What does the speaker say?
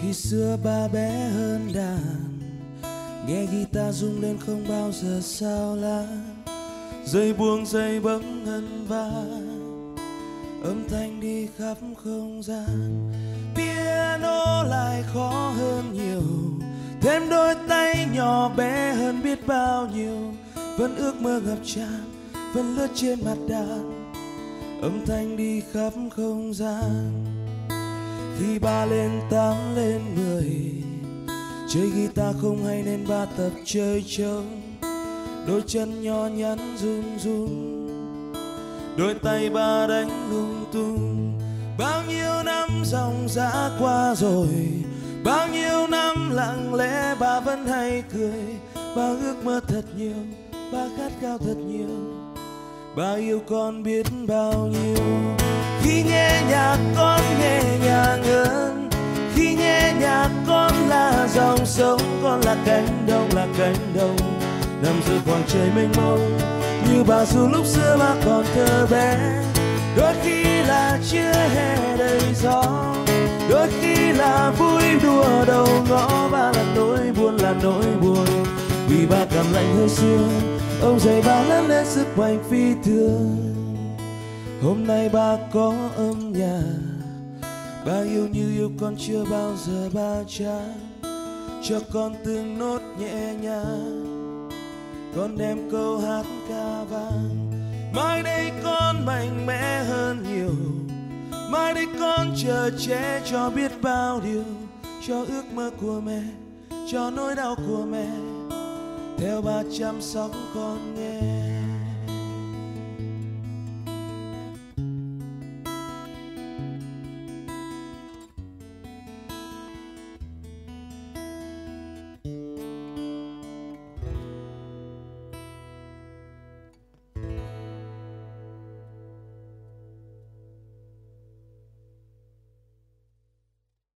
Khi xưa ba bé hơn đàn, nghe guitar rung lên không bao giờ sao lãng. Dây buông dây bấm ngân vang, âm thanh đi khắp không gian. Piano lại khó hơn nhiều, thêm đôi tay nhỏ bé hơn biết bao nhiêu. Vẫn ước mơ ngập tràn, vẫn lướt trên mặt đàn, âm thanh đi khắp không gian. Khi ba lên 8 lên 10, chơi guitar không hay nên ba tập chơi trống. Đôi chân nho nhắn run run, đôi tay ba đánh lung tung. Bao nhiêu năm dòng dã qua rồi, bao nhiêu năm lặng lẽ ba vẫn hay cười. Ba ước mơ thật nhiều, ba khát khao thật nhiều, ba yêu con biết bao nhiêu. Khi nghe nhạc con nhẹ nhàng hơn, khi nghe nhạc con là dòng sống. Con là cánh đồng nằm giữa khoảng trời mênh mông, như bà dù lúc xưa ba còn thơ bé. Đôi khi là chưa hè đầy gió, đôi khi là vui đùa đầu ngõ. Ba là nỗi buồn, vì ba cảm lạnh hơi xưa. Ông dạy ba lớn lên sức mạnh phi thường. Hôm nay ba có âm nhạc, ba yêu như yêu con chưa bao giờ ba chán. Cho con từng nốt nhẹ nhàng, con đem câu hát ca vang. Mai đây con mạnh mẽ hơn nhiều, mai đây con chờ che cho biết bao điều. Cho ước mơ của mẹ, cho nỗi đau của mẹ, theo ba chăm sóc con nghe.